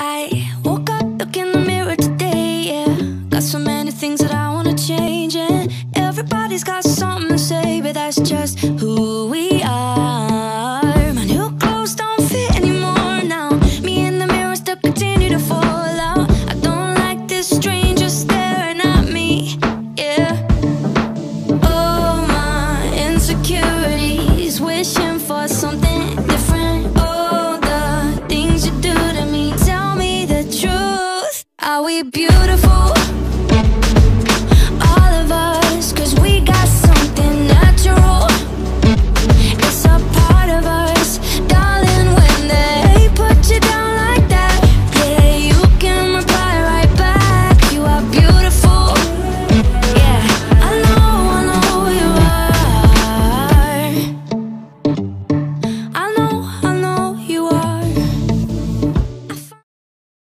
I woke up, look in the mirror today, yeah. Got so many things that I wanna change, and everybody's got something to say, but that's just who we are. My new clothes don't fit anymore now. Me in the mirror still continue to fall out. I don't like this stranger staring at me, yeah. Oh, my insecurities, wishing for something different. Oh, the things you do to me, tell me the truth. Are we beautiful?